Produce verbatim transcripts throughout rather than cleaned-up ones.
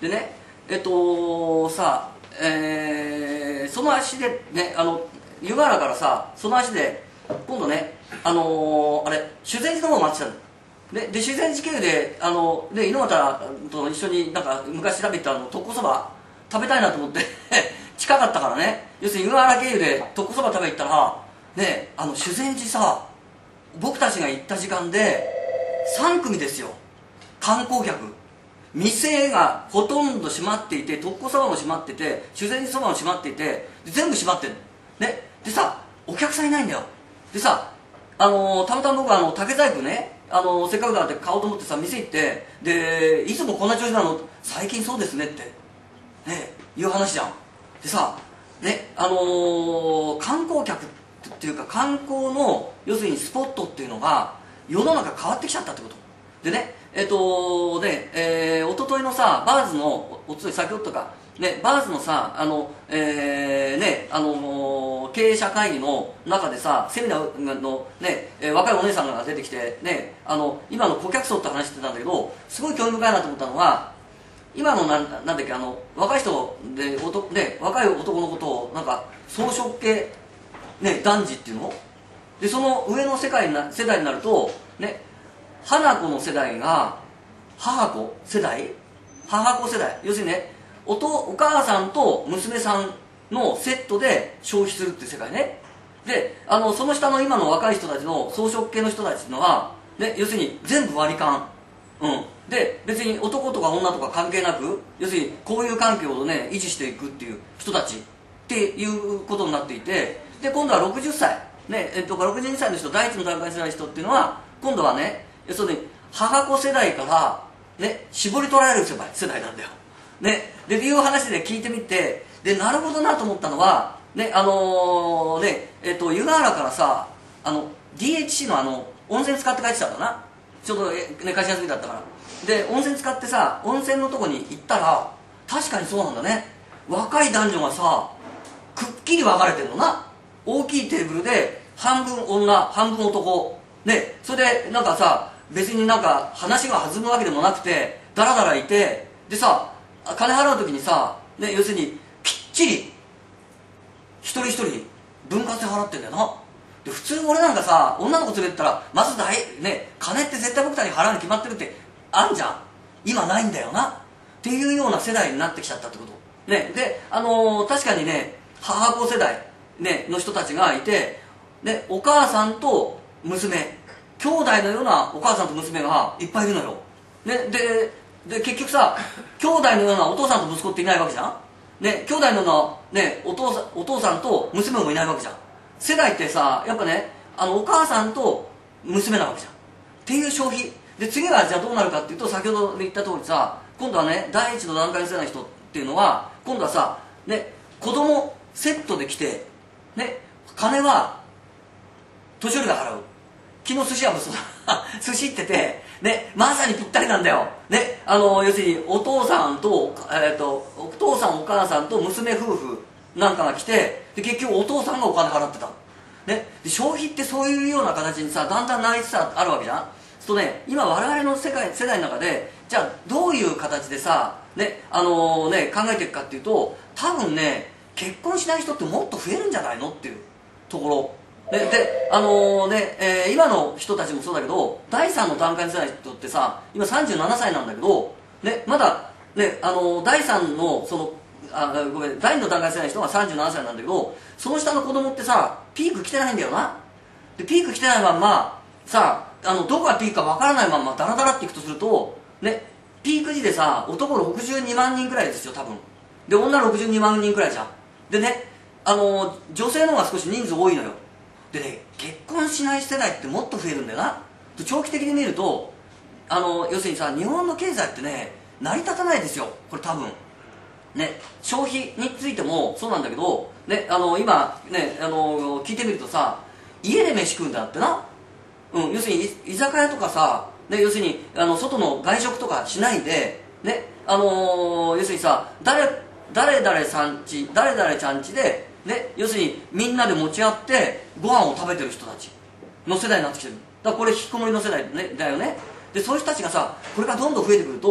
でねえっとさえー、その足でねあの湯河原からさその足で今度ねあのー、あれ修善寺の方を回ってたのでで修善寺経由であので猪俣と一緒になんか昔食べたあの特攻そば食べたいなと思って近かったからね、要するに湯河原経由で特攻そば食べ行ったらねあの修善寺さ僕たちが行った時間でさん組ですよ、観光客。店がほとんど閉まっていて、特攻そばも閉まってて、修善寺そばも閉まっていて、全部閉まってるね。でさお客さんいないんだよ。でさあのー、たまたま僕はあの竹細工ね、あのー、せっかくだって買おうと思ってさ店行って、でいつもこんな調子なの、最近そうですねってねいう話じゃん。でさねあのー、観光客っていうか観光の要するにスポットっていうのが世の中変わってきちゃったってことでね、えっとねえー、一昨日のさバーズのおつい先ほどとかねバーズのさあのえー、ねあのー、経営者会議の中でさセミナーのね、えー、若いお姉さんが出てきてねあの今の顧客層って話してたんだけど、すごい興味深いなと思ったのは、今のなんなんだっけあの若い人でおと、ね、若い男のことをなんか草食系、ね、男児っていうので、その上の世界な世代になるとね花子の世代が母子世代母子世代、要するにね お, とお母さんと娘さんのセットで消費するっていう世界ね。であのその下の今の若い人たちの草食系の人たちっていうのは、ね、要するに全部割り勘、うん、で別に男とか女とか関係なく要するに交友関係をね維持していくっていう人たちっていうことになっていて、で今度はろくじゅっさい、ねえっと、ろくじゅうにさいの人、第一の段階世代の人っていうのは今度はね要するに母子世代から、ね、絞り取られる世代世代なんだよ、ね、でいう話で聞いてみて、でなるほどなと思ったのはねあのー、ねえっと湯河原からさあの ディーエイチシー のあの温泉使って帰ってきたんだな、ちょうど、ね、会社休みだったから。で温泉使ってさ温泉のとこに行ったら確かにそうなんだね、若い男女がさくっきり分かれてるのな。大きいテーブルで半分女半分男ね、それでなんかさ別になんか話が弾むわけでもなくてダラダラいて、でさ金払う時にさ、ね、要するにきっちり一人一人分割で払ってんだよな。で普通俺なんかさ女の子連れてったらまず大、ね、金って絶対僕たちに払うに決まってるってあんじゃん。今ないんだよなっていうような世代になってきちゃったってこと、ね、で、あのー、確かにね母子世代、ね、の人たちがいて、ね、お母さんと娘兄弟のようなお母さんと娘がいっぱいいるのよ、ね、でで結局さ兄弟のようなお父さんと息子っていないわけじゃん、ね、兄弟のような、ね、お父さん、お父さんと娘もいないわけじゃん。世代ってさやっぱねあのお母さんと娘なわけじゃんっていう消費で、次はじゃあどうなるかっていうと、先ほど言った通りさ今度はね第一の段階の世代の人っていうのは今度はさ、ね、子供セットで来て、ね、金は年寄りが払う。昨日寿司屋もそうだ寿司行ってて、ね、まさにぴったりなんだよ、ね、あの要するにお父さんと、えー、とお父さんお母さんと娘夫婦なんかが来て、で結局お父さんがお金払ってた、ね、で消費ってそういうような形にさだんだんなりつつあるわけじゃん。そうするとね今我々の世界世代の中でじゃあどういう形でさ、ねあのー、ね考えていくかっていうと、多分ね結婚しない人ってもっと増えるんじゃないのっていうところで、であのー、ね、えー、今の人たちもそうだけどだいさんの段階の世代の人ってさ今さんじゅうななさいなんだけど、ね、まだ、ねあのー、だいさんのそのあごめんだいにの段階世代の人がさんじゅうななさいなんだけど、その下の子供ってさピーク来てないんだよな。でピーク来てないまんまさあのどこがピークかわからないまんまダラダラっていくとすると、ね、ピーク時でさ男ろくじゅうにまんにんくらいですよ多分で、女ろくじゅうにまんにんくらいじゃん。でねあの女性の方が少し人数多いのよ。でね結婚しない世代ってもっと増えるんだよな。長期的に見るとあの要するにさ日本の経済ってね成り立たないですよこれ多分ね。消費についてもそうなんだけど、ね、あの今ねあの聞いてみるとさ家で飯食うんだってな、うん、要するに居酒屋とかさ、ね、要するにあの外の外食とかしないで、ねあのー、要するにさ誰誰々さんち誰々ちゃんちで、ね、要するにみんなで持ち合ってご飯を食べてる人たちの世代になってきてる。だからこれ引きこもりの世代、ね、だよね。でそういう人たちがさこれからどんどん増えてくると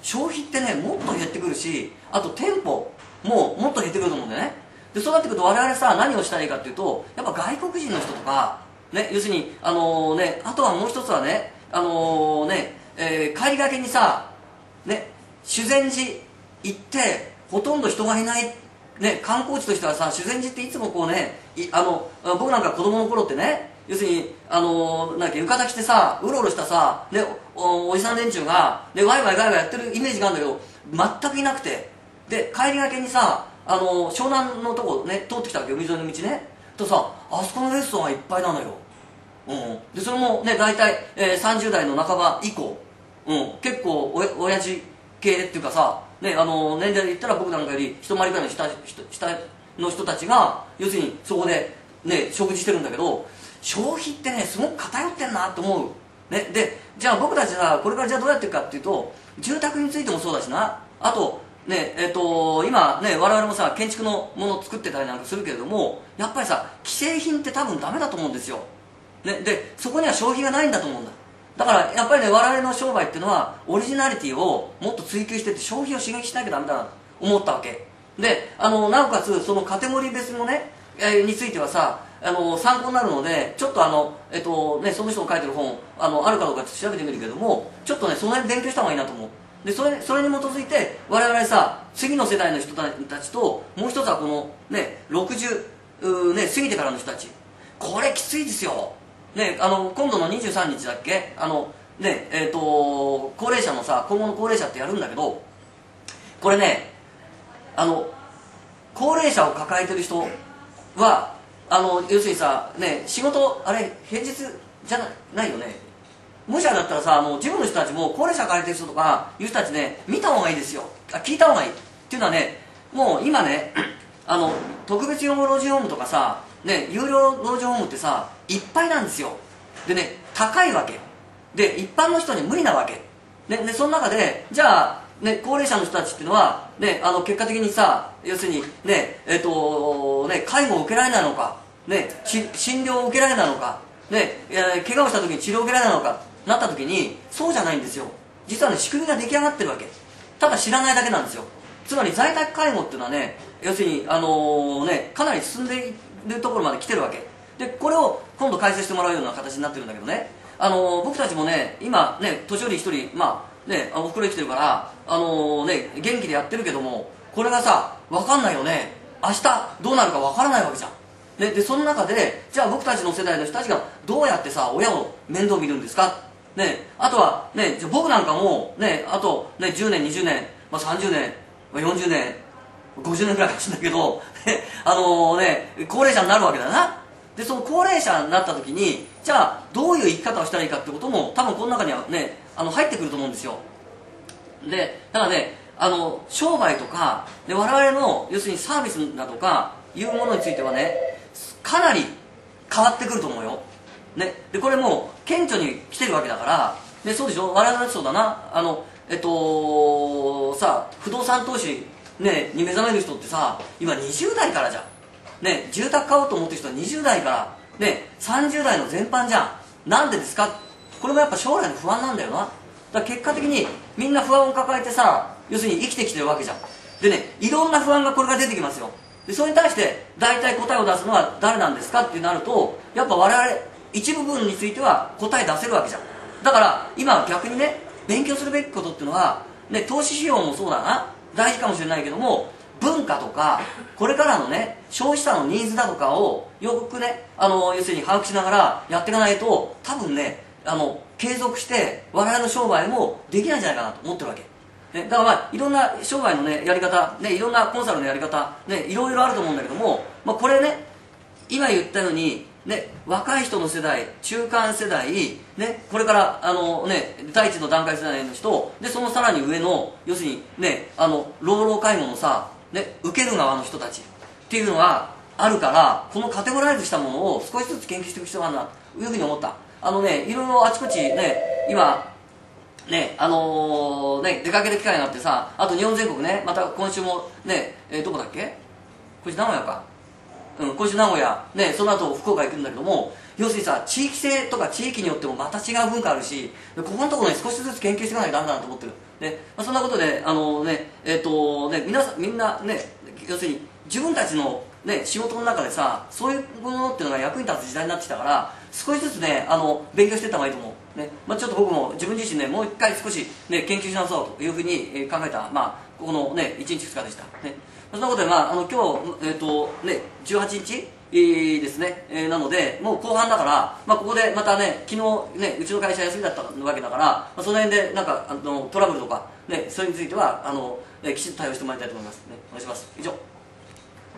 消費ってねもっと減ってくるし、あと店舗ももっと減ってくると思うんだよね。でそうなってくると我々さ、何をしたらいいかっていうと、やっぱ外国人の人とか、ね、要するに、あのーね、あとはもう一つはね、あのーねえー、帰りがけにさ、ね、修善寺行ってほとんど人がいない、ね、観光地としてはさ、修善寺っていつもこうね、いあの僕なんか子供の頃ってね、要するに、あのー、なんか浴衣着てさ、うろうろしたさ、ね、お, おじさん連中が、ね、ワイワイガイガイやってるイメージがあるんだけど、全くいなくて、で帰りがけにさ、あのー、湘南のとこね通ってきたわけよ、海沿いの道ね。とさ、あそこのレストランはいっぱいなのよ。うん、でそれもね大体、えー、さんじゅう代の半ば以降、うん、結構おや親父系っていうかさ、ね、あの年齢で言ったら僕なんかより一回りぐらいの 下, 下の人たちが要するにそこで、ね、食事してるんだけど、消費ってねすごく偏ってんなって思う、ね、でじゃあ僕たちはこれからじゃあどうやっていくかっていうと、住宅についてもそうだしな、あとねえー、と今ね我々もさ建築のものを作ってたりなんかするけれども、やっぱりさ既製品って多分ダメだと思うんですよ、ね、でそこには消費がないんだと思うんだ。だからやっぱりね我々の商売っていうのはオリジナリティをもっと追求してって消費を刺激しなきゃダメだなと思ったわけで、あのなおかつそのカテゴリー別のね、えー、についてはさ、あの参考になるので、ちょっとあの、えっとね、その人の書いてる本あのあるかどうか調べてみるけども、ちょっとねその辺勉強した方がいいなと思う。でそれそれに基づいて我々さ、次の世代の人たちと、もう一つはこのねろくじゅう、ね、過ぎてからの人たち、これきついですよ、ね、あの今度のにじゅうさんにちだっけ、あのねえー、と高齢者のさ、今後の高齢者ってやるんだけど、これね、あの高齢者を抱えてる人はあの要するにさ、ね、仕事あれ平日じゃな、ないよね。もしあれだったらさ、もう自分の人たちも高齢者抱えてる人とかいう人たちね、見た方がいいですよ、あ聞いた方がいいっていうのはね、もう今ねあの特別養護老人ホームとかさ、ね、有料老人ホームってさいっぱいなんですよ。でね高いわけで、一般の人に無理なわけで、でその中でじゃあ、ね、高齢者の人たちっていうのは、ね、あの結果的にさ、要するにね、えーとね、介護を受けられないのか、ね、診療を受けられないのか、ね、えー、怪我をした時に治療を受けられないのかなった時に、そうじゃないんですよ。実はね仕組みが出来上がってるわけ、ただ知らないだけなんですよ。つまり在宅介護っていうのはね、要するに、あのーね、かなり進んでいるところまで来てるわけで、これを今度改正してもらうような形になってるんだけどね、あのー、僕たちもね今ね年寄り一人、まあね、おふくろ生きてるから、あのーね、元気でやってるけども、これがさ分かんないよね、明日どうなるか分からないわけじゃん、ね、でその中でじゃあ僕たちの世代の人たちがどうやってさ親を面倒見るんですか、ね、あとは、ね、じゃあ僕なんかも、ね、あと、ね、じゅうねんにじゅうねん、まあ、さんじゅうねん、まあ、よんじゅうねんごじゅうねんぐらいかもしれないけどあのね高齢者になるわけだな。でその高齢者になった時に、じゃあどういう生き方をしたらいいかってことも多分この中にはねあの入ってくると思うんですよ。でだからね、あの商売とかで我々の要するにサービスだとかいうものについてはねかなり変わってくると思うよ、ね、でこれもう顕著に来てるわけだから、でそうでしょ、我々そうだな、あのえっとさ不動産投資、ね、に目覚める人ってさ今にじゅう代からじゃん、ね、住宅買おうと思ってる人はにじゅう代から、ね、さんじゅう代の全般じゃん。なんでですか、これもやっぱ将来の不安なんだよな。だから結果的にみんな不安を抱えてさ、要するに生きてきてるわけじゃん。でね、いろんな不安がこれから出てきますよ。でそれに対して大体答えを出すのは誰なんですかってなると、やっぱ我々一部分については答え出せるわけじゃん。だから今逆にね勉強するべきことっていうのは、ね、投資費用もそうだな、大事かもしれないけども、文化とかこれからのね消費者のニーズだとかをよくね、あの要するに把握しながらやっていかないと、多分ねあの継続して我々の商売もできないんじゃないかなと思ってるわけ、ね、だからまあいろんな商売のねやり方、ね、いろんなコンサルのやり方、ね、いろいろあると思うんだけども、まあ、これね今言ったようにね、若い人の世代、中間世代、ね、これからあの、ね、第一の段階世代の人で、そのさらに上の要するに、ね、あの老老介護のさ、ね、受ける側の人たちっていうのがあるから、このカテゴライズしたものを少しずつ研究していく必要があるなというふうに思った。あのね、いろいろあちこちね今ねあのー、ね出かける機会があってさ、あと日本全国ね、また今週もね、えー、どこだっけ、これ名古屋か、うん、今週名古屋、ね、その後福岡行くんだけども、要するにさ地域性とか地域によってもまた違う文化あるし、ここのところに少しずつ研究していかないとダメだなと思ってる。 ねまあ、そんなことで、あのねえーとね、皆さんみんなね、要するに自分たちの、ね、仕事の中でさ、そういうものっていうのが役に立つ時代になってきたから、少しずつね、あの勉強していった方がいいと思う、ねまあ、ちょっと僕も自分自身ね、もう一回少し、ね、研究し直そうというふうにえー考えた、まあ、ここの、ね、いちにちふつかでした、ね、そんなことで、まあ、あの今日、えーとね、じゅうはちにちえーですね、えーなのでもう後半だから、まあ、ここでまたね、昨日ね、うちの会社休みだったわけだから、まあ、その辺でなんかあのトラブルとか、ね、それについてはあの、えーきちんと対応してもらいたいと思います、ね、お願いします。以上。